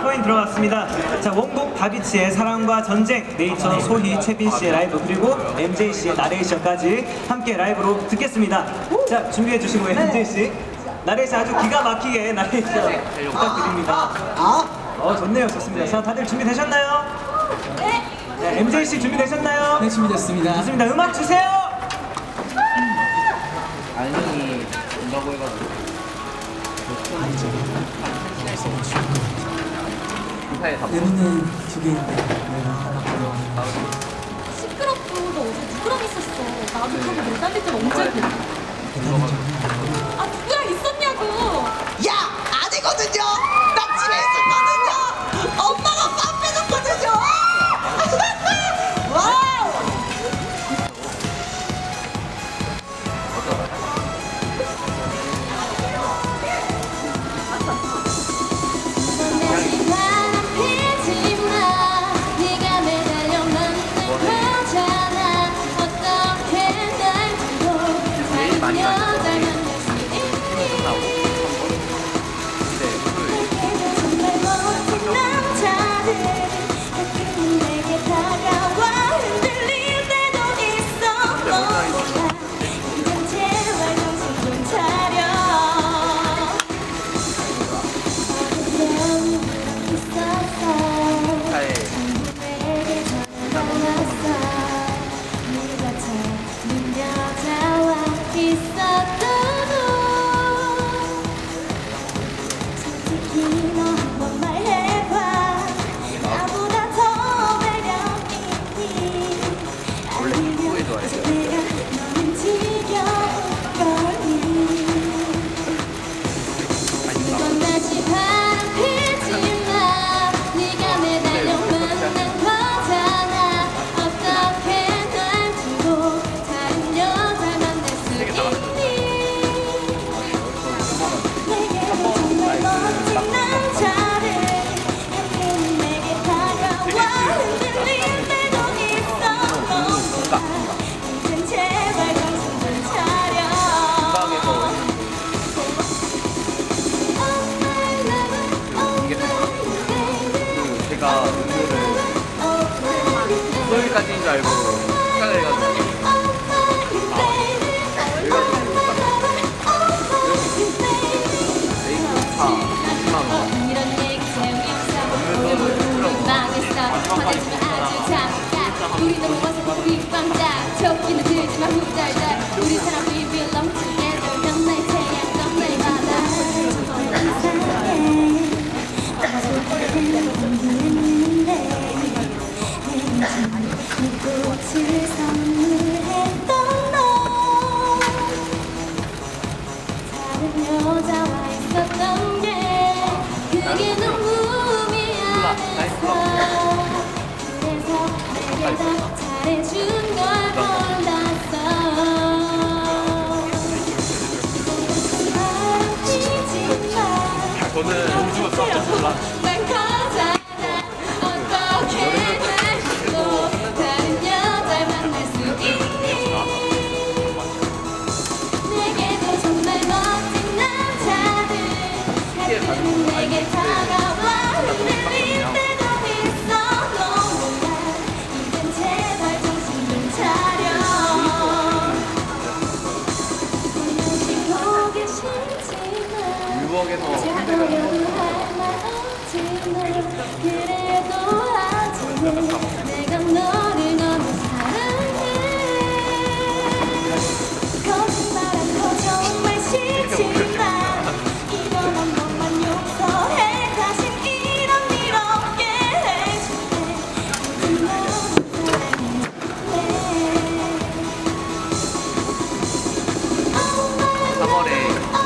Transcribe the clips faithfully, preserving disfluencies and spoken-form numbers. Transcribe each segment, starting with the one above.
코인 들어갔습니다. 자, 원곡 다비치의 사랑과 전쟁, 네이처 소희, 채빈 씨의 라이브, 그리고 엠제이 씨의 나레이션까지 함께 라이브로 듣겠습니다. 자, 준비해 주시고요, 엠제이 씨. 나레이션 아주 기가 막히게 나레이션 부탁드립니다. 아? 어, 좋네요. 좋습니다. 자, 다들 준비되셨나요? 네. 네, 엠제이 씨 준비되셨나요? 네, 준비됐습니다. 좋습니다. 음악 주세요. 알림이 온다고 해가지고 내 눈은 두 개인데 내가 하나고요. 시끄럽고 너 어제 누구랑 있었어? 나도 그렇게 못 달릴 때 언제 했대? 아 누구랑 있었냐고! 야! 아니거든요! 나 집에 있었거든요! 엄마가 밥 빼줬거든요! 와우! 소유까지인 줄 알고 생각을 해가지고 우리 너무 와서 빅방자 적기는 들지만 후달달 우리 사람 we belong together 넌 나의 태양 넌 나의 바다 꽃을 선물했던 너 다른 여자와 있었던 게 그게 너무 미안했어 그래서 내게 다 잘해준 걸 몰랐어 바람피지 마 저는 우주가 썩다 몰라 난 거잖아 어떻게 알고 다른 여자를 만날 수 있니 내게도 정말 멋진 남자들 가끔은 내게 다가와 흔들릴 때도 있어 너 몰라 이젠 제발 정신 좀 차려 보내신 보기 싫지만 유혹에서 찾으려고 할 말 없지만 그래도 아직은 내가 너를 너무 사랑해 거짓말한 거 정말 싫지만 이번 한 번만 용서해 다신 이런 일 없게 해줄래 모든 너무 사랑해 삼월에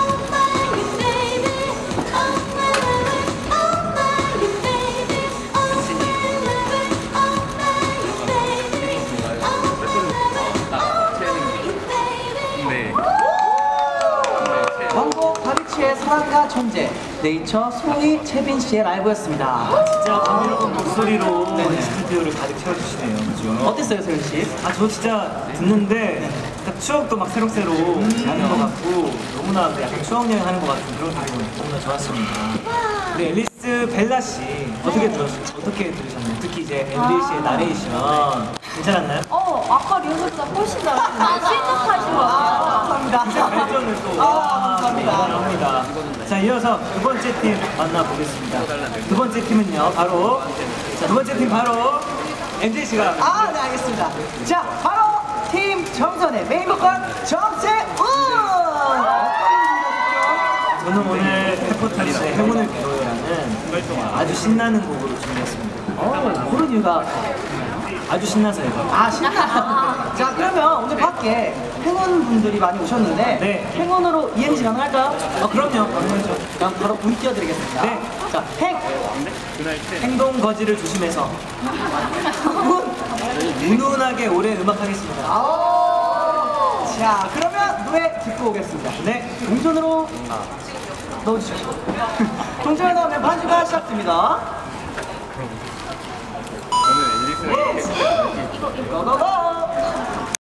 원곡 다비치의 사랑과 전쟁, 네이처 소희, 채빈 씨의 라이브였습니다. 아, 진짜 감미로운 목소리로 네네. 스튜디오를 가득 채워주시네요. 그죠? 어땠어요, 세훈 씨? 아, 저 진짜 듣는데 딱 추억도 막 새록새록 나는 것 같고 너무나 약간 추억 여행 하는 것 같은 그런 기분 너무나 좋았습니다. 우리 앨리스 오늘 벨라 씨 어떻게 들었 어떻게 들으셨나요? 특히 이제 엠제이 씨의 나레이션 괜찮았나요? 어, 아까 리허설보다 훨씬 잘하시네요. 시작하신 것 같아요. 감사합니다. 발전을 또 아, 감사합니다. 대단합니다. 자, 이어서 두 번째 팀 만나보겠습니다. 두 번째 팀은요, 바로 자, 두 번째 팀 바로 엠제이 씨가 아, 네, 알겠습니다. 자, 바로 팀 정선의 메인 보컬 정세훈! 저는 오늘 페퍼타리스의 행운을 빌어요라는 아주 신나는 곡으로 준비했습니다. 어, 그런 이유가 아주 신나서요. 아, 신나. 자, 그러면 오늘 밖에 행운 분들이 많이 오셨는데 네. 행운으로 이행시 가능할까요? 아, 그럼요. 그럼요. 그럼 바로 운 띄워드리겠습니다. 네. 자, 행, 행동 거지를 조심해서 운. 운운하게 오래 음악하겠습니다. 아오. 자, 그러면 노래 듣고 오겠습니다. 네. 동전으로 넣어주시죠. 동전을 넣으면 반주가 시작됩니다. 저는 엔딩 고고고!